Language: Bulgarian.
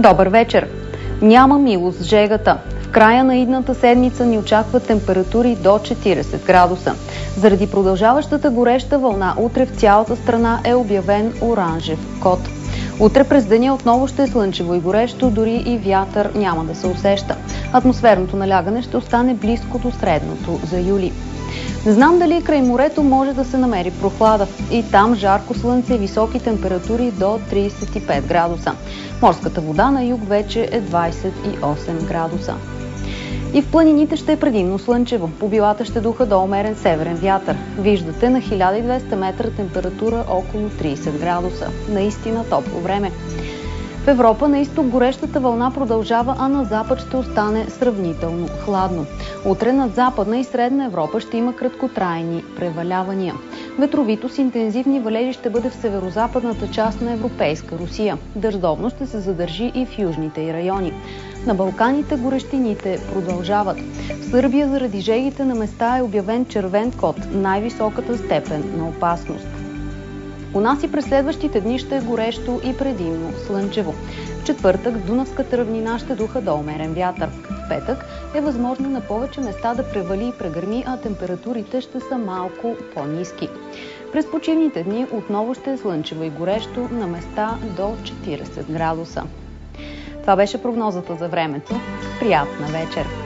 Добър вечер! Няма милост с жегата. В края на идната седмица ни очакват температури до 40 градуса. Заради продължаващата гореща вълна, утре в цялата страна е обявен оранжев код. Утре през деня отново ще е слънчево и горещо, дори и вятър няма да се усеща. Атмосферното налягане ще остане близко до средното за юли. Не знам дали край морето може да се намери прохлада. И там жарко слънце и високи температури до 35 градуса. Морската вода на юг вече е 28 градуса. И в планините ще е предимно слънчево. По билата ще духа до умерен северен вятър. Виждате на 1200 метра температура около 30 градуса. Наистина топло време. В Европа на изток горещата вълна продължава, а на запад ще остане сравнително хладно. Утре над Западна и Средна Европа ще има краткотрайни превалявания. Ветровито с интензивни валежи ще бъде в северозападната част на европейска Русия. Дъждовно ще се задържи и в южните й райони. На Балканите горещините продължават. В Сърбия заради жегите на места е обявен червен код, най-високата степен на опасност. У нас и през следващите дни ще е горещо и предимно слънчево. В четвъртък в Дунавската равнина ще духа до умерен вятър. В петък е възможно на повече места да превали и прегърми, а температурите ще са малко по-ниски. През почивните дни отново ще е слънчево и горещо, на места до 40 градуса. Това беше прогнозата за времето. Приятна вечер!